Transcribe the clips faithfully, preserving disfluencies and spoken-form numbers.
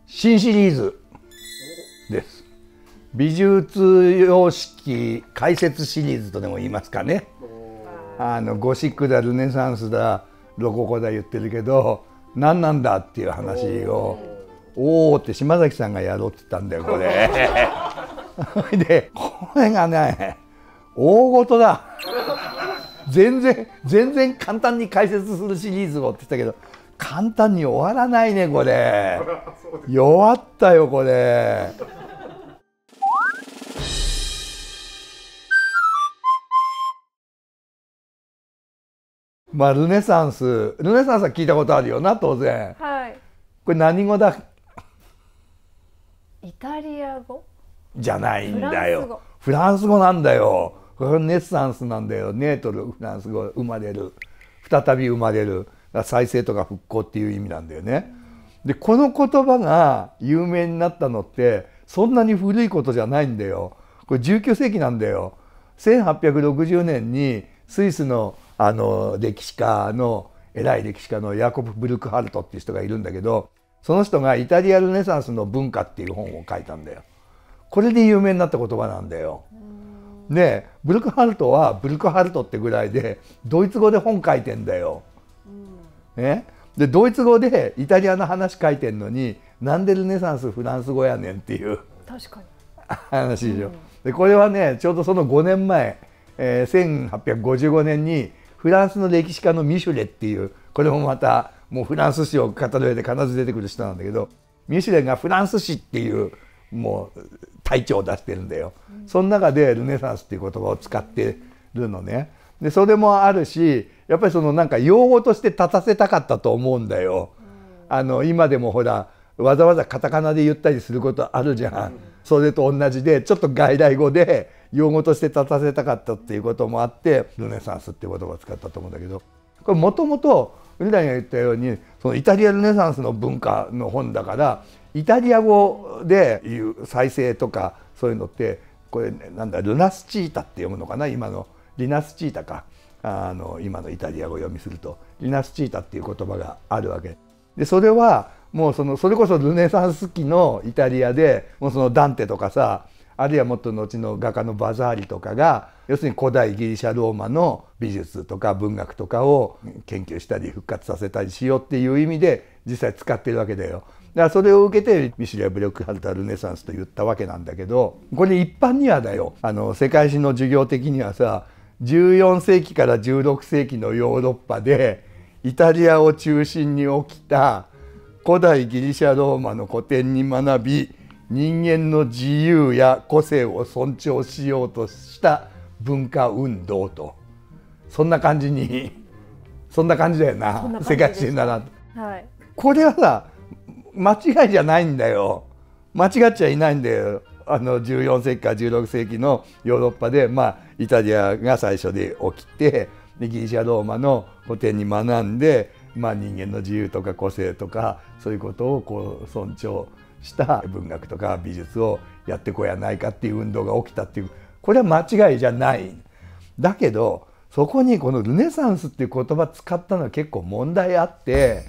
新シリーズです。美術様式解説シリーズとでも言いますかね。あのゴシックだルネサンスだロココだ言ってるけど何なんだっていう話をおおって島崎さんがやろうって言ったんだよこれ。でこれがね大事だ。全然全然簡単に解説するシリーズをって言ったけど簡単に終わらないねこれ。弱ったよこれ。まあルネサンスルネサンスは聞いたことあるよな当然。 はい。 これ何語だ。 イタリア語じゃないんだよ。フランス語なんだよ。これネッサンスなんだよ。ネートルフランス語生まれる再び生まれる再生とか復興っていう意味なんだよね。でこの言葉が有名になったのってそんなに古いことじゃないんだよ。これじゅうきゅうせいきなんだよ。せんはっぴゃくろくじゅうねんにスイスのあの歴史家の偉い歴史家のヤコブ・ブルクハルトっていう人がいるんだけどその人がイタリアルネサンスの文化っていう本を書いたんだよ。これで有名になった言葉なんだよ。でブルクハルトはブルクハルトってぐらいでドイツ語で本書いてんだよ。ね、でドイツ語でイタリアの話書いてんのになんでルネサンスフランス語やねんっていう確かに話でしょ。でこれはねちょうどそのごねんまえ、えー、せんはっぴゃくごじゅうごねんにフランスの歴史家のミシュレっていうこれもまたもうフランス史を語る上で必ず出てくる人なんだけどミシュレがフランス史っていうもうタイトルを出してるんだよ。うん、その中でルネサンスっていう言葉を使ってるのね。でそれもあるしやっぱりそのなんか用語として立たせたかったと思うんだよ。うん、あの今でもほらわざわざカタカナで言ったりすることあるじゃん。うん、それと同じでちょっと外来語で用語として立たせたかったっていうこともあってルネサンスっていう言葉を使ったと思うんだけどこれもともとウリダンが言ったようにそのイタリアルネサンスの文化の本だからイタリア語で言う再生とかそういうのってこれなんだルナスチータって読むのかな今のリナスチータかあの今のイタリア語を読みするとリナスチータっていう言葉があるわけでそれはもうそのそれこそルネサンス期のイタリアでもうそのダンテとかさあるいはもっと後の画家のバザーリとかが要するに古代ギリシャローマの美術とか文学とかを研究したり復活させたりしようっていう意味で実際使ってるわけだよ。だからそれを受けてミシュレ・ブルクハルトはルネサンスと言ったわけなんだけどこれ一般にはだよあの世界史の授業的にはさじゅうよんせいきからじゅうろくせいきのヨーロッパでイタリアを中心に起きた古代ギリシャローマの古典に学び人間の自由や個性を尊重しようとした文化運動とそんな感じにそんな感じだよな世界史なら、はい、これはさ間違いじゃないんだよ。間違っちゃいないんだよ。あのじゅうよんせいきからじゅうろくせいきのヨーロッパで、まあ、イタリアが最初で起きてでギリシャローマの古典に学んで、まあ、人間の自由とか個性とかそういうことをこう尊重した文学とか美術をやってこやないかっていう運動が起きたっていうこれは間違いじゃない。だけどそこにこのルネサンスっていう言葉使ったのは結構問題あって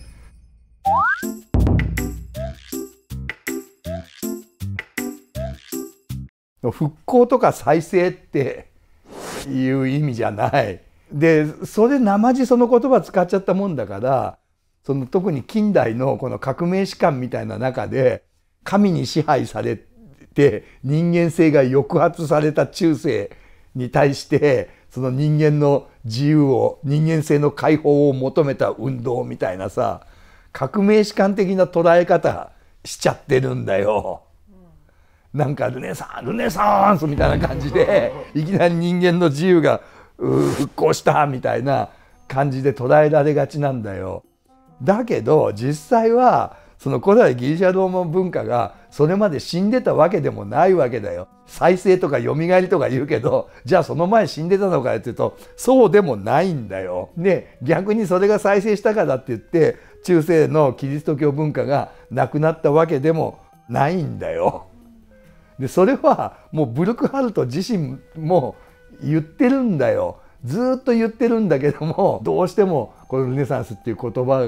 復興とか再生っていう意味じゃない。でそれなまじその言葉使っちゃったもんだからその特に近代のこの革命史観みたいな中で神に支配されて人間性が抑圧された中世に対してその人間の自由を人間性の解放を求めた運動みたいなさ革命史観的な捉え方しちゃってるんだよ。なんかルネサンルネサンスみたいな感じでいきなり人間の自由が復興したみたいな感じで捉えられがちなんだよ。だけど実際はその古代ギリシャローマ文化がそれまで死んでたわけでもないわけだよ。再生とか蘇りとか言うけどじゃあその前死んでたのかっていうとそうでもないんだよ。で逆にそれが再生したからって言って中世のキリスト教文化がなくなったわけでもないんだよ。でそれはもうブルクハルト自身も言ってるんだよ。ずっと言ってるんだけどもどうしてもこのルネサンスっていう言葉が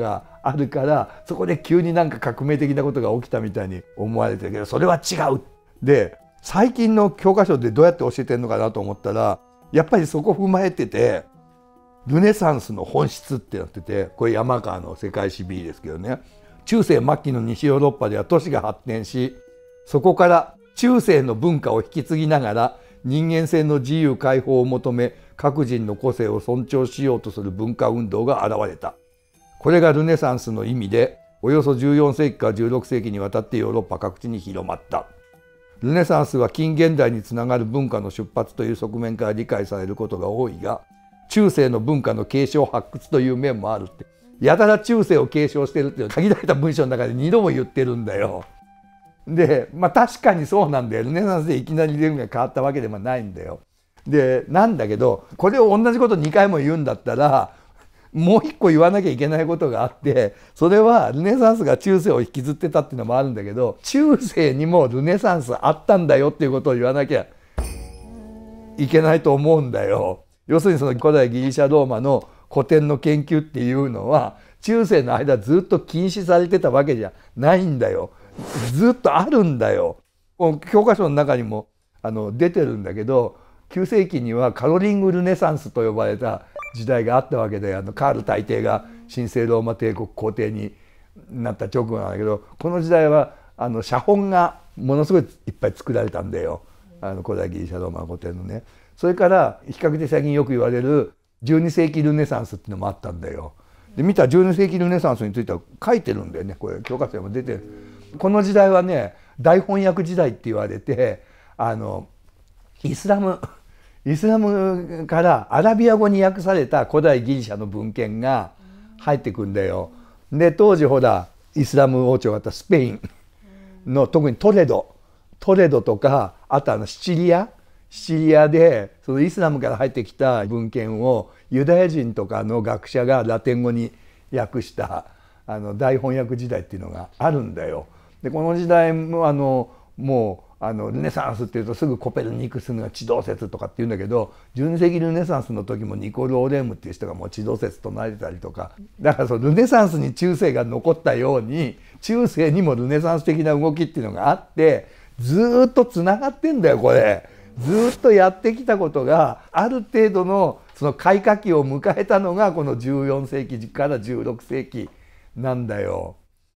あるからそこで急になんか革命的なことが起きたみたいに思われてるけど、それは違う。で最近の教科書でどうやって教えてるのかなと思ったら、やっぱりそこ踏まえててルネサンスの本質ってなってて、これ山川の世界史 ビー ですけどね、中世末期の西ヨーロッパでは都市が発展し、そこから中世の文化を引き継ぎながら人間性の自由解放を求め、各人の個性を尊重しようとする文化運動が現れた。これがルネサンスの意味で、およそじゅうよんせいきからじゅうろくせいきにわたってヨーロッパ各地に広まった。ルネサンスは近現代につながる文化の出発という側面から理解されることが多いが、中世の文化の継承発掘という面もあるって、やたら中世を継承してるっていう限られた文章の中でにども言ってるんだよ。でまあ確かにそうなんだよ。ルネサンスでいきなりレベルが変わったわけでもないんだよ。でなんだけど、これを同じことにかいも言うんだったらもう一個言わなきゃいけないことがあって、それはルネサンスが中世を引きずってたっていうのもあるんだけど、中世にもルネサンスあったんだよっていうことを言わなきゃいけないと思うんだよ。要するにその古代ギリシャローマの古典の研究っていうのは中世の間ずっと禁止されてたわけじゃないんだよ。ずっとあるんだよ。教科書の中にもあの出てるんだけど、きゅうせいきにはカロリング・ルネサンスと呼ばれた時代があったわけで、あのカール大帝が神聖ローマ帝国皇帝になった直後なんだけど、この時代はあの写本がものすごいいっぱい作られたんだよ、あの古代ギリシャローマの古典のね。それから比較的最近よく言われるじゅうにせいきルネサンスっていうのもあったんだよ。で見たらじゅうにせいきルネサンスについては書いてるんだよね。これ教科書にも出てる。この時代はね大翻訳時代って言われて、あのイスラムイスラムからアラビア語に訳された古代ギリシャの文献が入ってくんだよ。で当時ほらイスラム王朝があったスペインの特にトレドトレドとか、あとあのシチリアシチリアでそのイスラムから入ってきた文献をユダヤ人とかの学者がラテン語に訳したあの大翻訳時代っていうのがあるんだよ。でこの時代もあのもうあのルネサンスっていうとすぐコペルニクスの地動説とかっていうんだけど、じゅうにせいきルネサンスの時もニコル・オレームっていう人がもう地動説唱えてたりとか、だからそのルネサンスに中世が残ったように中世にもルネサンス的な動きっていうのがあって、ずっとつながってんだよこれ。ずっとやってきたことがある程度のその開花期を迎えたのがこのじゅうよんせいきからじゅうろくせいきなんだよ。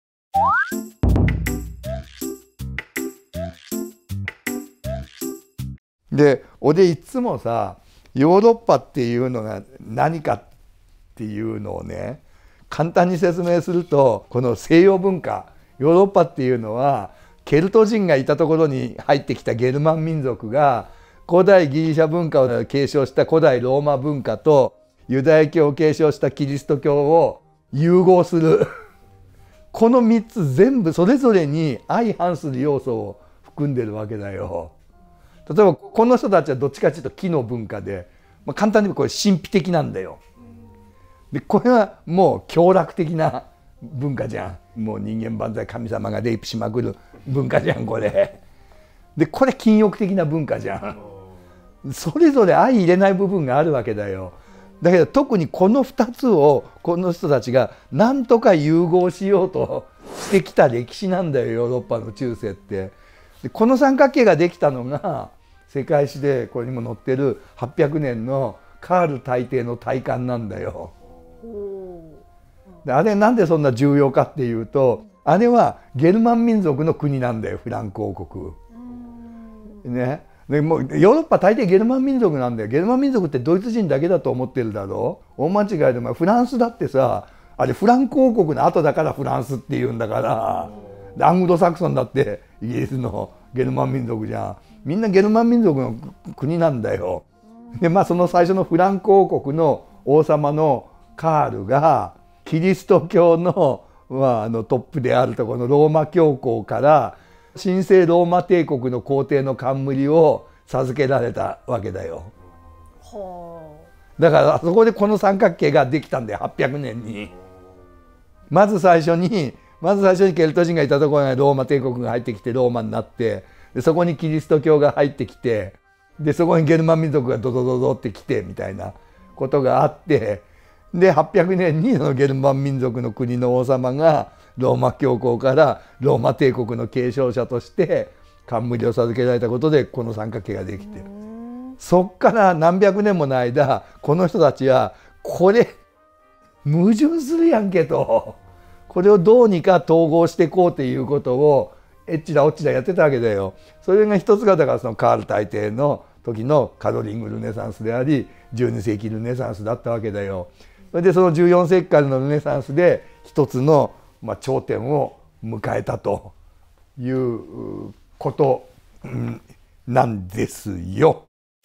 で俺いつもさ、ヨーロッパっていうのが何かっていうのをね簡単に説明すると、この西洋文化、ヨーロッパっていうのはケルト人がいたところに入ってきたゲルマン民族が古代ギリシャ文化を継承した古代ローマ文化とユダヤ教を継承したキリスト教を融合するこのみっつ全部それぞれに相反する要素を含んでるわけだよ。例えばこの人たちはどっちかというと木の文化で、まあ、簡単に言うとこれ神秘的なんだよ。でこれはもう享楽的な文化じゃん。もう人間万歳、神様がレイプしまくる文化じゃんこれ。でこれ禁欲的な文化じゃん。それぞれ相入れない部分があるわけだよ。だけど特にこのふたつをこの人たちが何とか融合しようとしてきた歴史なんだよ、ヨーロッパの中世って。でこの三角形ができたのが世界史でこれにも載ってるはっぴゃくねんのカール大帝の大観なんだよ。であれなんでそんな重要かっていうと、あれはゲルマン民族の国なんだよ、フランク王国。ね、でもうヨーロッパ大抵ゲルマン民族なんだよ。ゲルマン民族ってドイツ人だけだと思ってるだろう。大間違いで、まあ、フランスだってさ、あれフランク王国の後だからフランスっていうんだから。でアングロサクソンだってイギリスのゲルマン民族じゃん。みんなゲルマン民族の国なんだよ。でまあその最初のフランク王国の王様のカールがキリスト教の、まあ、あのトップであるところのローマ教皇から神聖ローマ帝国の皇帝の冠を授けられたわけだよ。だからそこでこの三角形ができたんだよ、はっぴゃくねんに。まず最初にまず最初にケルト人がいたところにローマ帝国が入ってきてローマになって、でそこにキリスト教が入ってきて、でそこにゲルマン民族がドドドドってきてみたいなことがあって、 ではっぴゃくねんにそのゲルマン民族の国の王様がローマ教皇からローマ帝国の継承者として冠を授けられたことでこの三角形ができてる。そっから何百年もの間この人たちはこれ矛盾するやんけと、これをどうにか統合していこうっていうことをえっちらおっちらやってたわけだよ。それが一つがだからそのカール大帝の時のカロリングルネサンスでありじゅうに世紀ルネサンスだったわけだよ。それでそのじゅうよん世紀からのルネサンスで一つのまあ頂点を迎えたということなんですよ。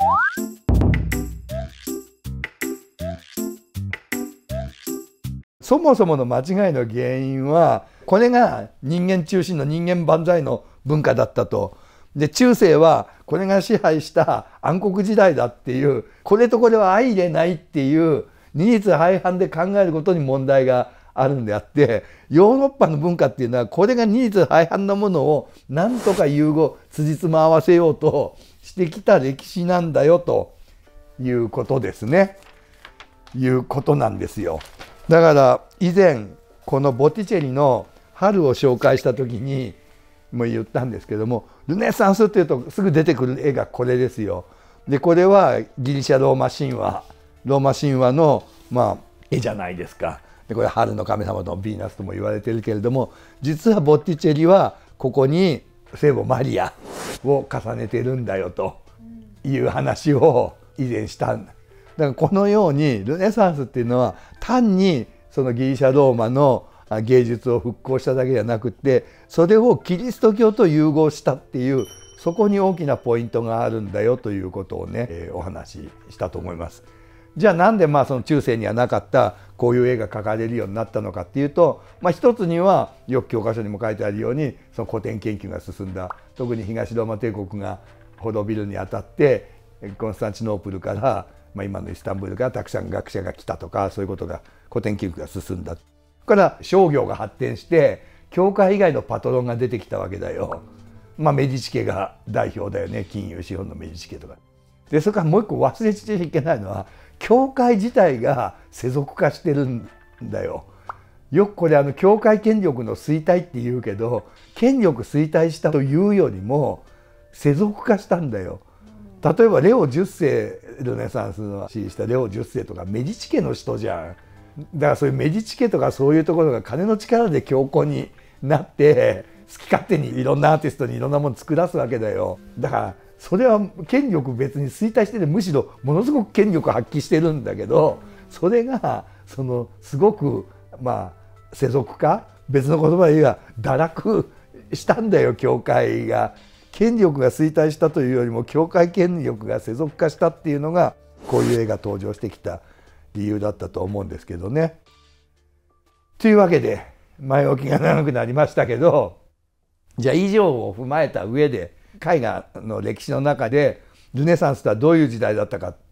そもそもの間違いの原因はこれが人間中心の人間万歳の文化だったと。で中世はこれが支配した暗黒時代だっていう、これとこれは相入れないっていう二律背反で考えることに問題があるんであって、ヨーロッパの文化っていうのはこれが二律背反なものをなんとか融合辻褄合わせようとしてきた歴史なんだよということですね。いうことなんですよ。だから以前このボティチェリの「春」を紹介した時にも言ったんですけども、ルネサンスっていうとすぐ出てくる絵がこれですよ。でこれはギリシャローマ神話ローマ神話のまあ絵じゃないですか。でこれ春の神様のヴィーナスとも言われてるけれども、実はボッティチェリはここに聖母マリアを重ねてるんだよという話を以前したんだ。だからこのようにルネサンスっていうのは単にそのギリシャローマの芸術を復興しただけじゃなくってそれをキリスト教と融合したっていう、そこに大きなポイントがあるんだよということをね、えー、お話ししたと思います。じゃあなんでまあその中世にはなかったこういう絵が描かれるようになったのかっていうと、まあ、一つにはよく教科書にも書いてあるようにその古典研究が進んだ。特に東ローマ帝国が滅びるにあたってコンスタンチノープルから、まあ、今のイスタンブールからたくさん学者が来たとか、そういうことが古典研究が進んだ。から商業が発展して教会以外のパトロンが出てきたわけだよ。まあメディチ家が代表だよね、金融資本のメディチ家とか。でそれからもう一個忘れちゃいけないのは教会自体が世俗化してるんだよ。よくこれあの教会権力の衰退って言うけど、権力衰退したというよりも世俗化したんだよ。例えばレオじゅっ世ルネサンスの支持したレオじゅっ世とかメディチ家の人じゃん。だからそういうメディチ家とかそういうところが金の力で強硬になって好き勝手にいろんなアーティストにいろんなもの作らすわけだよ。だからそれは権力別に衰退してて、むしろものすごく権力を発揮してるんだけど、それがそのすごくまあ世俗化、別の言葉で言えば堕落したんだよ教会が。権力が衰退したというよりも教会権力が世俗化したっていうのがこういう絵が登場してきた理由だったと思うんですけどね。というわけで前置きが長くなりましたけど、じゃあ以上を踏まえた上で絵画の歴史の中でルネサンスとはどういう時代だったか。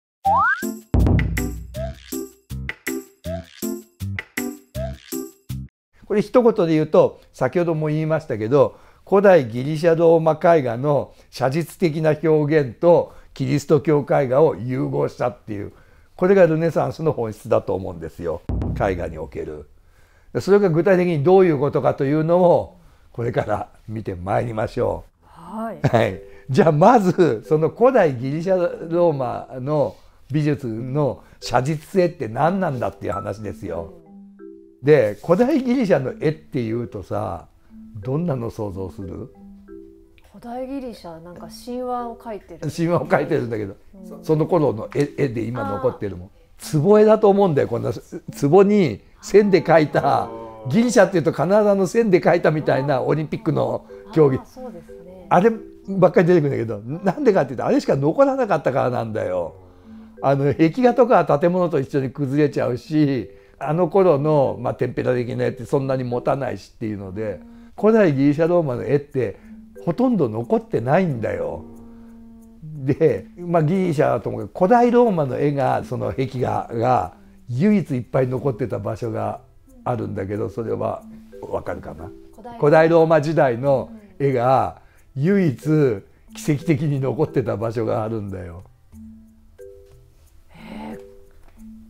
これ一言で言うと先ほども言いましたけど、古代ギリシャローマ絵画の写実的な表現とキリスト教絵画を融合したっていう、これがルネサンスの本質だと思うんですよ、絵画における。それが具体的にどういうことかというのをこれから見てまいりましょう。 はい、 はい、じゃあまずその古代ギリシャローマの美術の写実性って何なんだっていう話ですよ。で古代ギリシャの絵っていうとさ、どんなの想像する？ 古代ギリシャなんか神話を描いてる。 神話を描いてるんだけど、うん、その頃の 絵, 絵で今残ってるもん。壺絵だと思うんだよ。こんな壺に線で描いた、ギリシャっていうと必ずあの線で描いたみたいなオリンピックの競技、 あ, そうですね、あればっかり出てくるんだけど、なんでかっていうとあれしか残らなかったからなんだよ。あの壁画とか建物と一緒に崩れちゃうし、あの頃の、まあ、テンペラ的な絵ってそんなに持たないしっていうので、古代ギリシャローマの絵ってほとんど残ってないんだよ。で、まあ、ギリシャだと思うけど古代ローマの絵が、その壁画が唯一いっぱい残ってた場所があるんだけど、それはわかるかな。古代ローマ時代の絵が唯一奇跡的に残ってた場所があるんだよ。 へえ、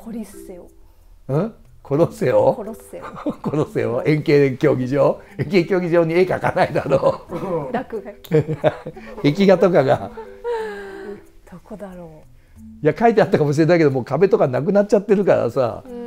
コリッセオ。 うんコロッセオコロッセオ。 コロッセオ円形競技場円形競技場に絵描かないだろう落書き。 壁画とかがどこだろいや書いてあったかもしれないけどもう壁とかなくなっちゃってるからさ、 う。うん。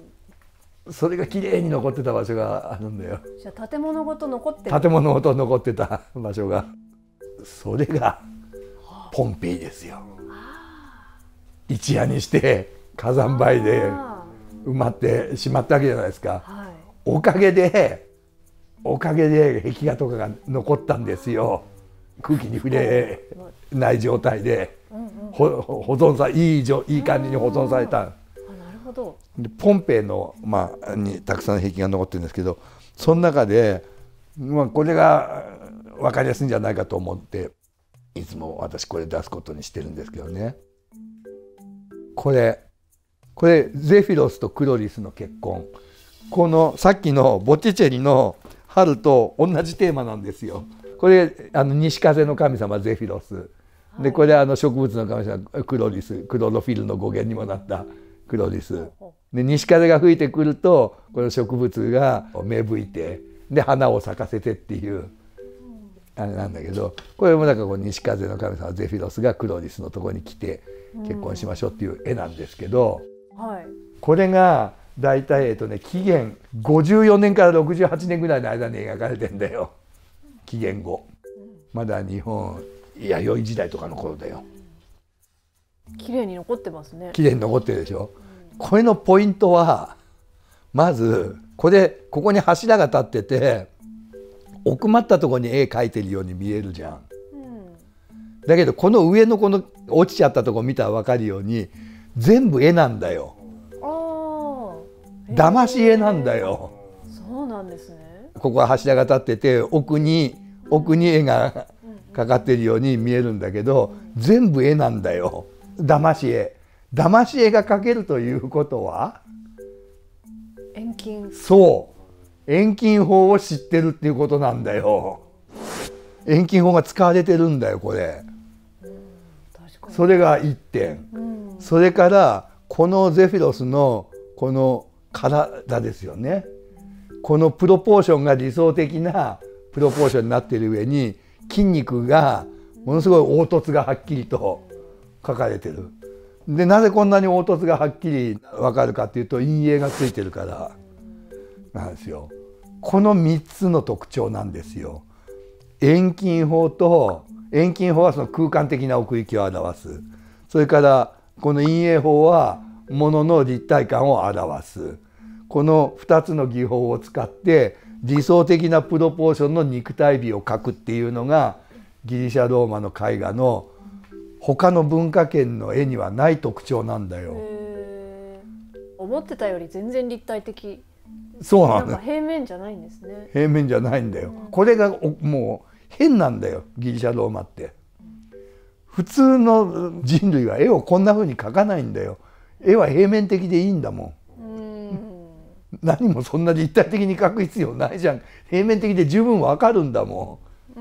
それが綺麗に残ってた場所があるんだよ。 じゃあ建物ごと残ってる。 建物ごと残ってた場所がそれがポンペイですよ。一夜にして火山灰で埋まってしまったわけじゃないですか。 はい。 おかげでおかげで壁画とかが残ったんですよ。空気に触れない状態で、 うんうん。 ほ保存さいいじょいい感じに保存された。 あ、なるほど。 でポンペイの、まあ、にたくさん壁画が残ってるんですけど、その中で、まあ、これが分かりやすいんじゃないかと思っていつも私これ出すことにしてるんですけどね。これこれゼフィロスとクロリスの結婚、このさっきのボッティチェリの春と同じテーマなんですよ。これあの西風の神様ゼフィロスで、これはあの植物の神様クロリス、クロロフィルの語源にもなったクロリスで、西風が吹いてくるとこの植物が芽吹いてで花を咲かせてっていうあれなんだけど、これもなんかこう西風の神様ゼフィロスがクロリスのところに来て結婚しましょうっていう絵なんですけど、 はい。 これが大体えっとね紀元ごじゅうよねんからろくじゅうはちねんぐらいの間に描かれてんだよ。紀元後まだ日本弥生時代とかの頃だよ。 綺麗に残ってますね。 綺麗に残ってるでしょ。これのポイントはまずこれここに柱が立ってて奥まったところに絵描いてるように見えるじゃん。 うん。 だけどこの上のこの落ちちゃったところ見たら分かるように全部絵なんだよ。 ああ。 騙し絵なんだよ。 そうなんですね。 ここは柱が立ってて奥に奥に絵がかかってるように見えるんだけど全部絵なんだよ。騙し絵騙し絵が描けるということは遠近。 そう遠近法を知ってるっていうことなんだよ。遠近法が使われてるんだよこれ。 確かに。 それがいってん、 うん。 それからこのゼフィロスのこの体ですよね。このプロポーションが理想的なプロポーションになっている上に筋肉がものすごい凹凸がはっきりと描かれてる。でなぜこんなに凹凸がはっきり分かるかっていうと陰影がついてるからなんですよ。このみっつの特徴なんですよ。遠近法と遠近法はその空間的な奥行きを表す。それからこの陰影法は物の立体感を表す。このふたつの技法を使って理想的なプロポーションの肉体美を描くっていうのがギリシャローマの絵画の他の文化圏の絵にはない特徴なんだよ。 へー。思ってたより全然立体的。 そうなだ。 なんんか平面じゃないんですね。 平面じゃないんだよ。これがもう変なんだよギリシャローマって。普通の人類は絵をこんな風に描かないんだよ。絵は平面的でいいんだもん。 うん。 何もそんな立体的に描く必要ないじゃん。平面的で十分わかるんだもうん。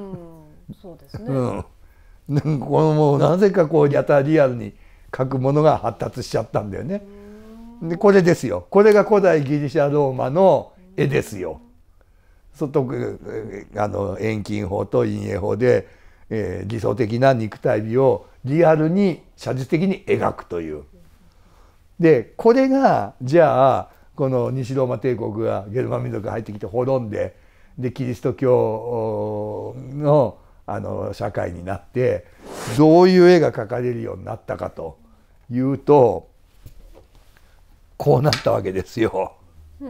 そうですね。 ん。うん。なんかこのもうなぜかこうやたらリアルに描くものが発達しちゃったんだよね。でこれですよ。これが古代ギリシャローマの絵ですよ。外あの遠近法と陰影法で、えー、理想的な肉体美をリアルに写実的に描くという。でこれがじゃあこの西ローマ帝国がゲルマン民族が入ってきて滅んででキリスト教のあの社会になってどういう絵が描かれるようになったかというとこうなったわけですよ。 うん。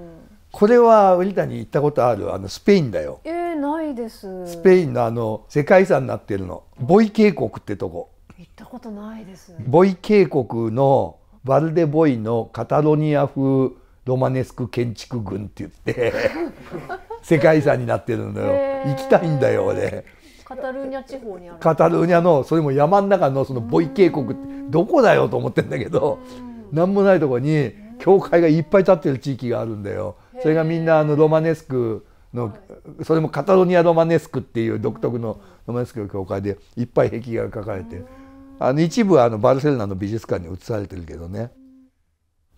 これはウリタに行ったことあるあのスペインだよ。 えー、ないです。 スペインのあの世界遺産になってるのボイ渓谷ってとこ。 行ったことないです。 ボイ渓谷のバルデボイのカタロニア風ロマネスク建築群って言って世界遺産になってるんだよ。行きたいんだよ俺。 カタルーニャ地方にある。 カタルーニャのそれも山の中のそのボイ渓谷ってどこだよと思ってんだけど何もないとこに教会がいっぱい建ってる地域があるんだよ。それがみんなあのロマネスクのそれもカタロニアロマネスクっていう独特のロマネスクの教会でいっぱい壁画が描かれてあの一部はあのバルセロナの美術館に移されてるけどね。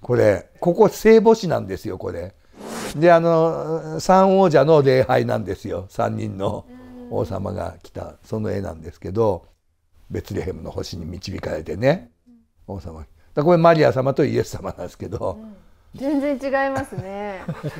これここ聖母子なんですよこれ。であの三王者の礼拝なんですよ。三人の王様が来たその絵なんですけど、ベツレヘムの星に導かれてね、王様だこれマリア様とイエス様なんですけど、 うん、全然違いますね。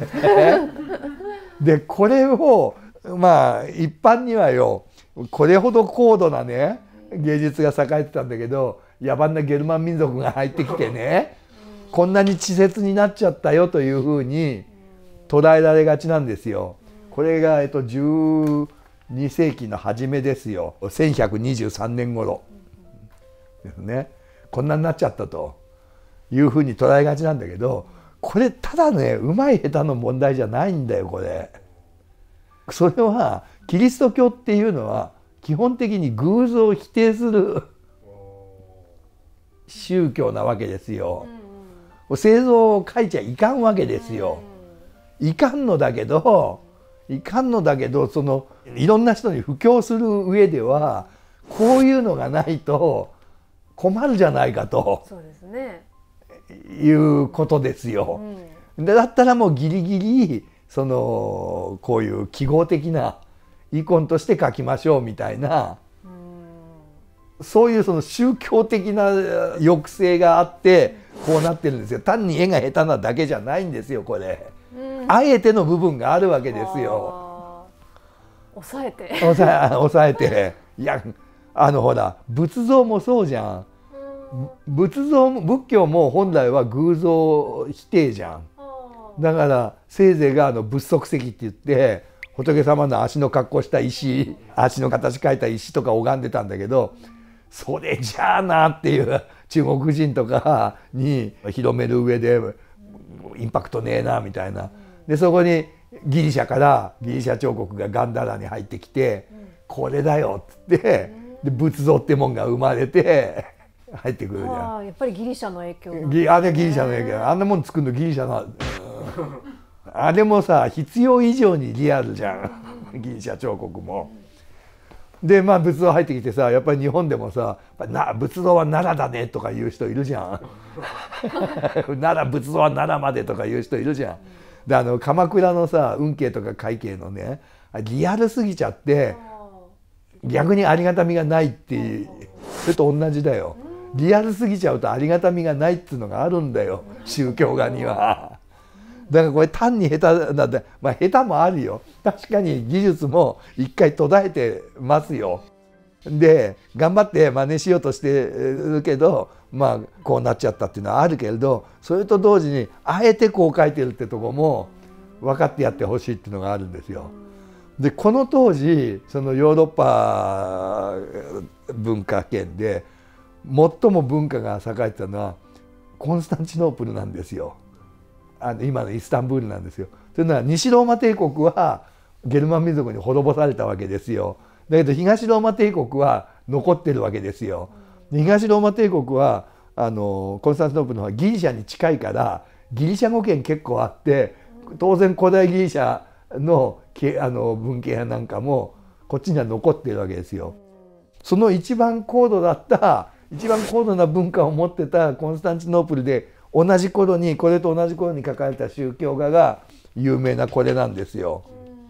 でこれをまあ一般にはよこれほど高度なね芸術が栄えてたんだけど、野蛮なゲルマン民族が入ってきてね、こんなに稚拙になっちゃったよというふうに捉えられがちなんですよ。これが、えっと、じゅうにせいきの初めですよ。せんひゃくにじゅうさんねん頃ですね。こんなになっちゃったというふうに捉えがちなんだけど、これただねうまい下手の問題じゃないんだよこれ。それはキリスト教っていうのは基本的に偶像を否定する宗教なわけですよ。聖像を書いちゃいかんわけですよ。いかんのだけどいかんのだけどそのいろんな人に布教する上ではこういうのがないと困るじゃないかと、 そうですね、 いうことですよ。うん、でだったらもうギリギリそのこういう記号的なイコンとして書きましょうみたいな、うん、そういうその宗教的な抑制があってこうなってるんですよ。単に絵が下手なだけじゃないんですよこれ。うん、あえての部分があるわけですよ。 抑えて抑え抑えていやあのほら仏像もそうじゃん。仏像も仏教も本来は偶像否定じゃん。だからせいぜいがあの仏足石って言って仏様の足の格好した石、足の形描いた石とか拝んでたんだけど、それじゃあなっていう中国人とかに広める上でインパクトねえなみたいな。でそこにギリシャからギリシャ彫刻がガンダラに入ってきて、これだよっつってで仏像ってもんが生まれて入ってくるじゃん。 やっぱりギリシャの影響なんですね。 あれギリシャの影響。あんなもん作るのギリシャのあれもさ必要以上にリアルじゃんギリシャ彫刻も。でまあ仏像入ってきてさ、やっぱり日本でもさな仏像は奈良だねとか言う人いるじゃん奈良仏像は奈良までとか言う人いるじゃん。であの鎌倉のさ運慶とか快慶のねリアルすぎちゃって逆にありがたみがないっていう、それと同じだよ。リアルすぎちゃうとありがたみがないっていうのがあるんだよ宗教画には。だからこれ単に下手なんで、まあ下手もあるよ。確かに技術も一回途絶えてますよ。で頑張って真似しようとしてるけど、まあこうなっちゃったっていうのはあるけれど、それと同時にあえてこう書いてるってとこも分かってやってほしいっていうのがあるんですよ。でこの当時そのヨーロッパ文化圏で最も文化が栄えてたのはコンスタンチノープルなんですよ。あの今のイスタンブールなんですよ。というのは西ローマ帝国はゲルマン民族に滅ぼされたわけですよ。だけど東ローマ帝国は残ってるわけですよ。東ローマ帝国はあのコンスタンチノープルの方はギリシャに近いからギリシャ語圏結構あって、当然古代ギリシャのあの文献やなんかもこっちには残ってるわけですよ。その一番高度だった一番高度な文化を持ってたコンスタンチノープルで同じ頃にこれと同じ頃に書かれた宗教画が有名なこれなんですよ。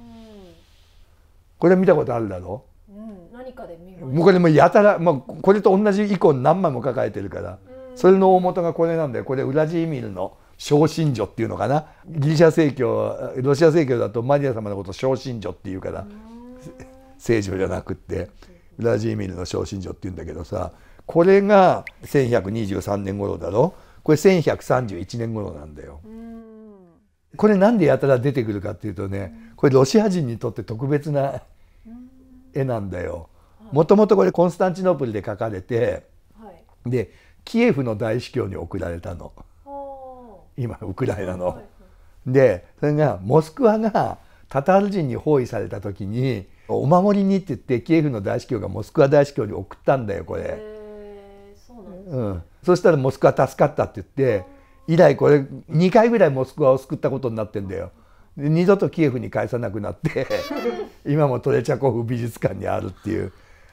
これ見たことあるだろう。 うん、何かで見ました。 もうこれもやたら、まあ、これと同じイコン何枚も書かれてるから、それの大元がこれなんだよ。これウラジーミルの小神女っていうのかな。ギリシャ正教ロシア正教だとマリア様のこと小神女っていうから聖女じゃなくってウラジーミルの小神女っていうんだけどさ、これがせんひゃくにじゅうさんねん頃だろ。これせんひゃくさんじゅういちねん頃なんだよ。これなんでやたら出てくるかっていうとね、これロシア人にとって特別な絵なんだよ。もともとこれコンスタンチノープルで描かれて、でキエフの大司教に送られたの。今ウクライナの。でそれがモスクワがタタール人に包囲された時にお守りにって言ってキエフの大司教がモスクワ大司教に送ったんだよこれ。うん、そしたらモスクワ助かったって言って以来これにかいぐらいモスクワを救ったことになってんだよ。で二度とキエフに返さなくなって今もトレチャコフ美術館にあるっていう。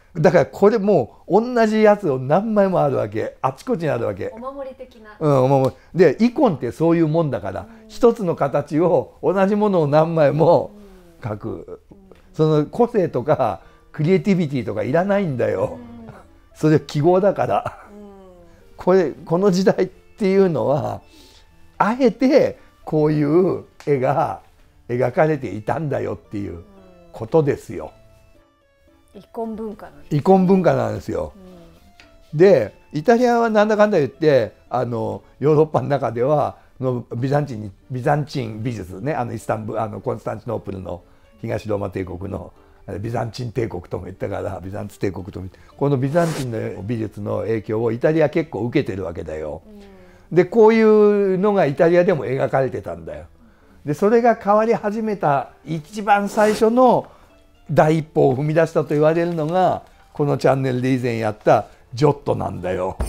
だからこれもう同じやつを何枚もあるわけ、あちこちにあるわけ。 お守り的な。 うん、お守りでイコンってそういうもんだから、一つの形を同じものを何枚も描く、その個性とかクリエイティビティとかいらないんだよ。それ記号だから。これこの時代っていうのはあえてこういう絵が描かれていたんだよっていうことですよ。 イコン文化なんです、ね、 イコン文化なんですよ。うん、でイタリアはなんだかんだ言ってあのヨーロッパの中ではのビザンチンビザンチン美術ね、あのイスタンブール、あのコンスタンチノープルの東ローマ帝国のビザンチン帝国とも言ったからビザンツ帝国とも言って、このビザンチンの美術の影響をイタリア結構受けてるわけだよ。うん、でこういうのがイタリアでも描かれてたんだよ。でそれが変わり始めた一番最初の第一歩を踏み出したと言われるのがこのチャンネルで以前やったジョットなんだよ。